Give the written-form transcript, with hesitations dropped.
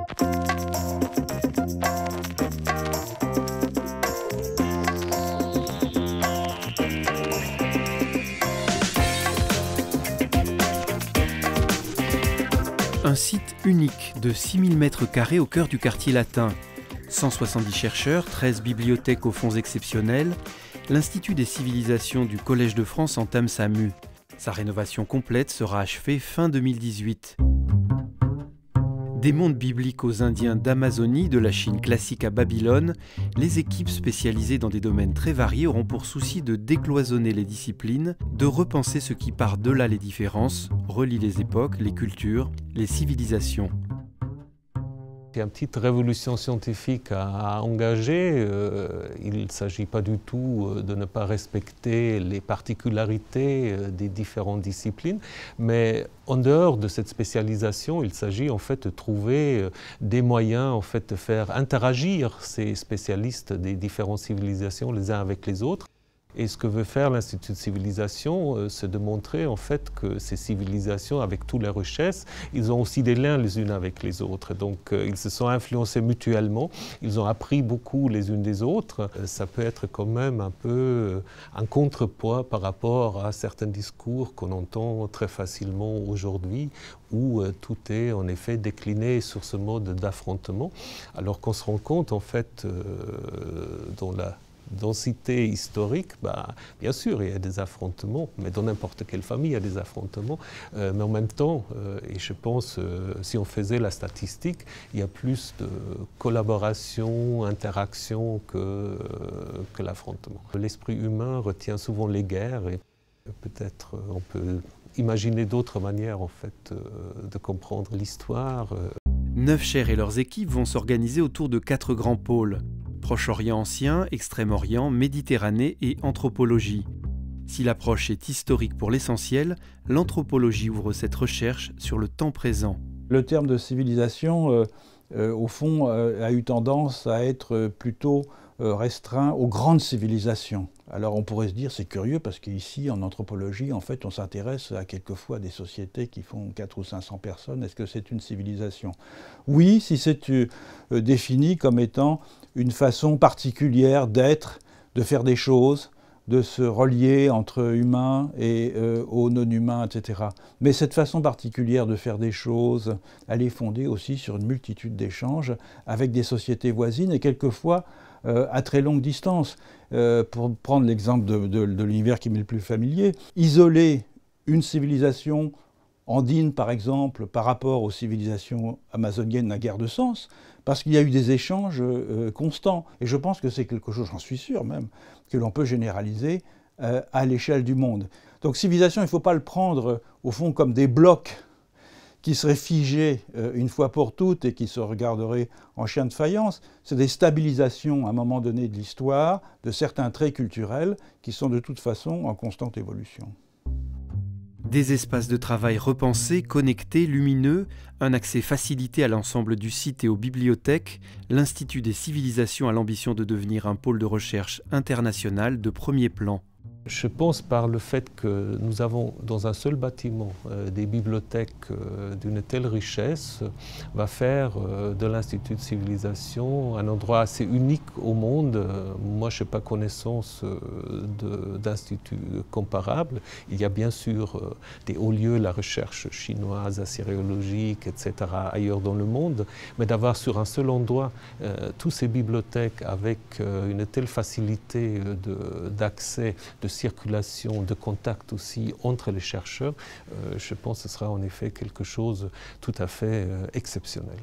Un site unique de 6000 m² au cœur du quartier latin. 170 chercheurs, 13 bibliothèques aux fonds exceptionnels, l'Institut des civilisations du Collège de France entame sa mue. Sa rénovation complète sera achevée fin 2018. Des mondes bibliques aux Indiens d'Amazonie, de la Chine classique à Babylone, les équipes spécialisées dans des domaines très variés auront pour souci de décloisonner les disciplines, de repenser ce qui par-delà les différences, relie les époques, les cultures, les civilisations. Il y a une petite révolution scientifique à engager. Il ne s'agit pas du tout de ne pas respecter les particularités des différentes disciplines, mais en dehors de cette spécialisation, il s'agit en fait de trouver des moyens en fait, de faire interagir ces spécialistes des différentes civilisations les uns avec les autres. Et ce que veut faire l'Institut de civilisation, c'est de montrer en fait que ces civilisations, avec toutes les richesses, ils ont aussi des liens les unes avec les autres. Donc ils se sont influencés mutuellement, ils ont appris beaucoup les unes des autres. Ça peut être quand même un peu un contrepoids par rapport à certains discours qu'on entend très facilement aujourd'hui, où tout est en effet décliné sur ce mode d'affrontement, alors qu'on se rend compte en fait dans la densité historique, bien sûr, il y a des affrontements, mais dans n'importe quelle famille, il y a des affrontements. Mais en même temps, et je pense, si on faisait la statistique, il y a plus de collaboration, interaction que l'affrontement. L'esprit humain retient souvent les guerres et peut-être on peut imaginer d'autres manières, en fait, de comprendre l'histoire. 9 chaires et leurs équipes vont s'organiser autour de 4 grands pôles. Proche-Orient ancien, Extrême-Orient, Méditerranée et anthropologie. Si l'approche est historique pour l'essentiel, l'anthropologie ouvre cette recherche sur le temps présent. Le terme de civilisation, au fond, a eu tendance à être plutôt restreint aux grandes civilisations. Alors on pourrait se dire, c'est curieux, parce qu'ici, en anthropologie, en fait, on s'intéresse à quelquefois des sociétés qui font 400 ou 500 personnes. Est-ce que c'est une civilisation? Oui, si c'est défini comme étant une façon particulière d'être, de faire des choses, de se relier entre humains et aux non-humains, etc. Mais cette façon particulière de faire des choses, elle est fondée aussi sur une multitude d'échanges avec des sociétés voisines et quelquefois à très longue distance. Pour prendre l'exemple de l'univers qui m'est le plus familier, isoler une civilisation andine, par exemple, par rapport aux civilisations amazoniennes n'a guère de sens, parce qu'il y a eu des échanges constants. Et je pense que c'est quelque chose, j'en suis sûr même, que l'on peut généraliser à l'échelle du monde. Donc civilisation, il ne faut pas le prendre au fond comme des blocs qui seraient figés une fois pour toutes et qui se regarderaient en chien de faïence. C'est des stabilisations à un moment donné de l'histoire, de certains traits culturels qui sont de toute façon en constante évolution. Des espaces de travail repensés, connectés, lumineux, un accès facilité à l'ensemble du site et aux bibliothèques, l'Institut des civilisations a l'ambition de devenir un pôle de recherche international de premier plan. Je pense par le fait que nous avons dans un seul bâtiment des bibliothèques d'une telle richesse va faire de l'Institut de civilisation un endroit assez unique au monde. Moi, je n'ai pas connaissance d'instituts comparables. Il y a bien sûr des hauts lieux, la recherche chinoise, assyriologique, etc. ailleurs dans le monde, mais d'avoir sur un seul endroit toutes ces bibliothèques avec une telle facilité d'accès, de circulation, de contact aussi entre les chercheurs, je pense que ce sera en effet quelque chose tout à fait exceptionnel.